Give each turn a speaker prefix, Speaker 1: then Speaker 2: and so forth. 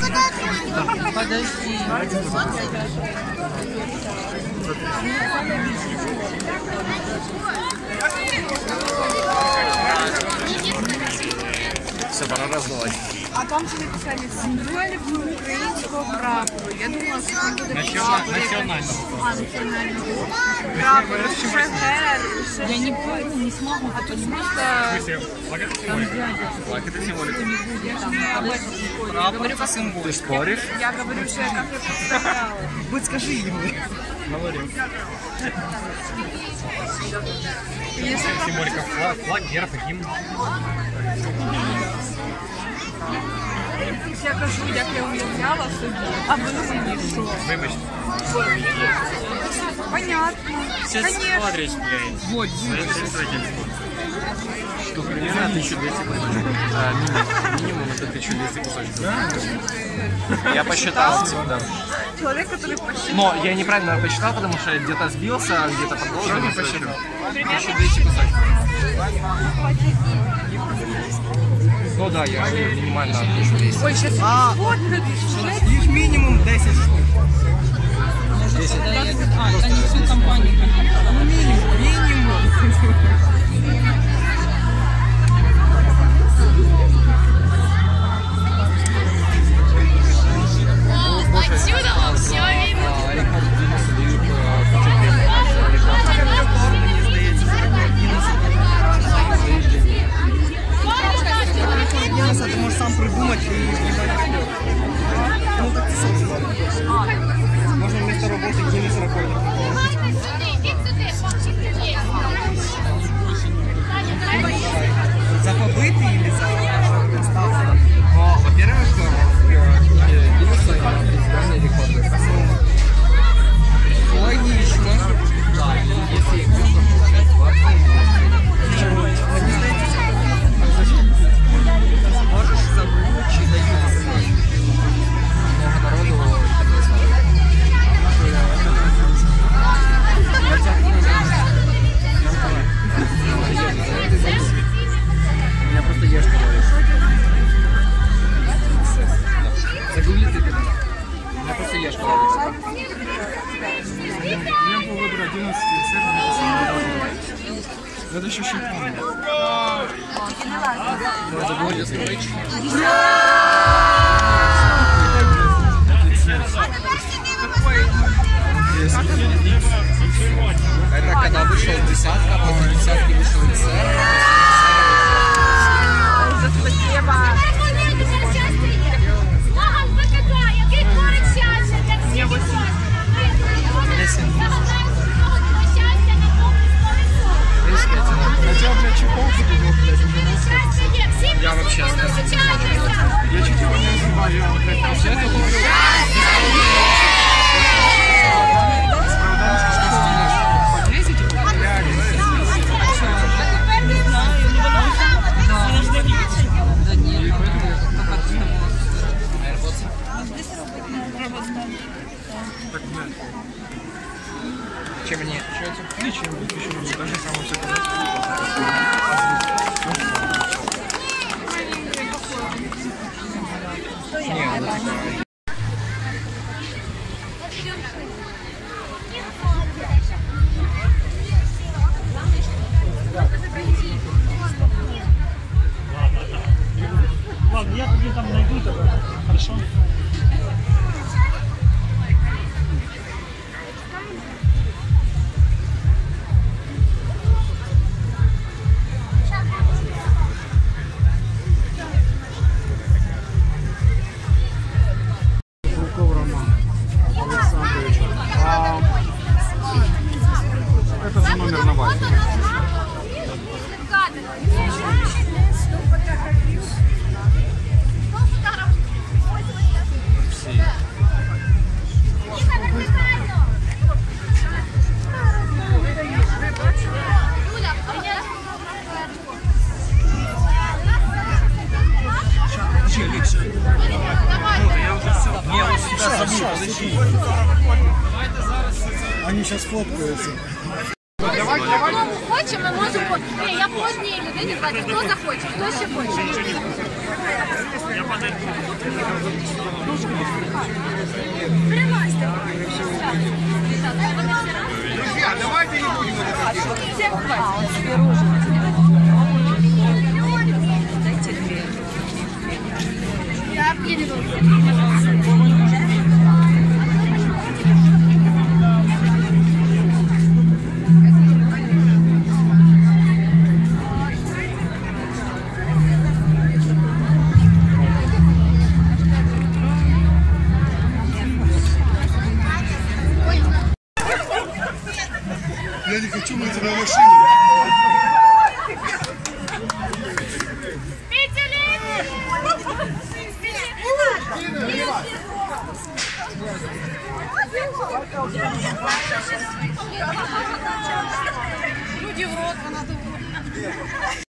Speaker 1: Подожди.
Speaker 2: Все, пора раздавать.
Speaker 1: А там же написали символику украинского прапора. Я думала, что это будет
Speaker 2: Национального.
Speaker 1: национального прапора. Я не помню, не смогу, потому что...
Speaker 2: Флаг это символика.
Speaker 1: Я говорю, как символ.
Speaker 2: Ты споришь?
Speaker 1: Я говорю, что я как я представляла.
Speaker 2: Будь скажи ему. Говорю. Символика флаг, герб, гимн.
Speaker 1: Я кажу, як я уявляла собі, а ви мені що?
Speaker 2: Вибачте.
Speaker 1: Понятно.
Speaker 2: Сейчас смотришь, блядь.
Speaker 1: Вот,
Speaker 2: Что, примерно 1200 кусочков. Минимум это 1200 кусочков. Я посчитал. Да.
Speaker 1: человек, который посчитал.
Speaker 2: Но я неправильно посчитал, потому что где-то сбился, где-то продолжил. Не посчитал. 1200 кусочков. Ну да, я минимально 1200.
Speaker 1: Ой, сейчас
Speaker 3: Их минимум 10 штук.
Speaker 2: 10.
Speaker 1: они всю компанию.
Speaker 3: Ну минимум.
Speaker 4: Отсюда вам все видно.
Speaker 3: Ты можешь сам придумать и ну, как ты сам сделал. Можно вместо работы Гиннес рекордов. За побыты или за доставку?
Speaker 2: Во-первых, Гиннес реальные рекорды.
Speaker 3: Логично.
Speaker 2: Да, если кто-то получает 20,
Speaker 3: Можешь забыть, дают.
Speaker 2: много народу. Меня просто ешь говоришь. Загугли ты когда? Меня просто ешь говоришь.
Speaker 3: Я был выбор 11 это еще щекотно.
Speaker 2: Это будет свечи. Это когда вышел десятка, после десятки вышел XR.
Speaker 3: Хотя, блядь, чехол купил, блядь,
Speaker 2: Я вообще
Speaker 3: я чуть его не называю, я, блядь, все это купил.
Speaker 2: Чем мне?
Speaker 3: Ничего, даже самое все Ладно, я тебе там найду тогда. Хорошо? Это за номер на базе. Они сейчас фоткаются.
Speaker 4: Хочемо, ми можемо. Ні, я по одній людині брати. Хто захоче, хто ще хоче.
Speaker 3: Друзья, давайте не будем это делать. Я не хочу мыть на машине.
Speaker 1: Люди в рот, вона тут.